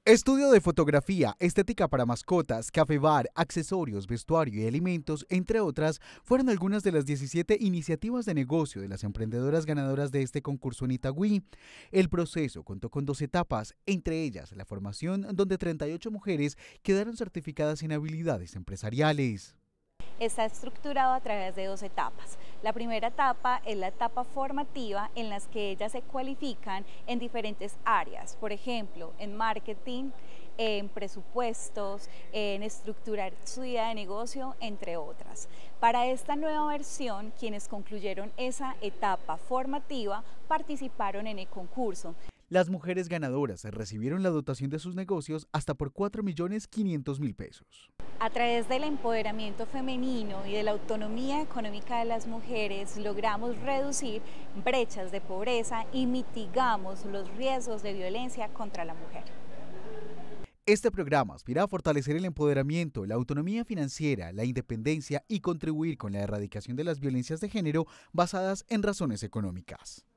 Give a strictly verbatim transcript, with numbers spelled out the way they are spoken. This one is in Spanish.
Estudio de fotografía, estética para mascotas, café bar, accesorios, vestuario y alimentos, entre otras, fueron algunas de las diecisiete iniciativas de negocio de las emprendedoras ganadoras de este concurso en Itagüí. El proceso contó con dos etapas, entre ellas la formación, donde treinta y ocho mujeres quedaron certificadas en habilidades empresariales. Está estructurado a través de dos etapas. La primera etapa es la etapa formativa en las que ellas se cualifican en diferentes áreas, por ejemplo, en marketing, en presupuestos, en estructurar su idea de negocio, entre otras. Para esta nueva versión, quienes concluyeron esa etapa formativa participaron en el concurso. Las mujeres ganadoras recibieron la dotación de sus negocios hasta por cuatro millones quinientos mil pesos. A través del empoderamiento femenino y de la autonomía económica de las mujeres logramos reducir brechas de pobreza y mitigamos los riesgos de violencia contra la mujer. Este programa aspira a fortalecer el empoderamiento, la autonomía financiera, la independencia y contribuir con la erradicación de las violencias de género basadas en razones económicas.